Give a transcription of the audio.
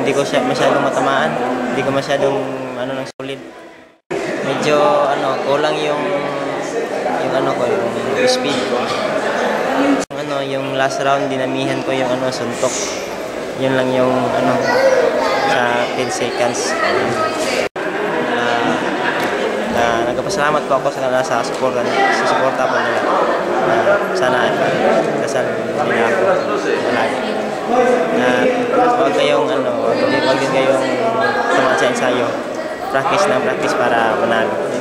hindi ko siya masyadong matamaan, hindi ko masyadong ng solid. Medyo kulang yung yung speed ko. Yung last round dinamihan ko yung suntok. Yun lang yung sa 10 seconds. Nagpapasalamat po ako sa suporta po nila. Sana dasal nila ako lagi. Huwag din kayong tumahan sa ensayo. Practice para manalo.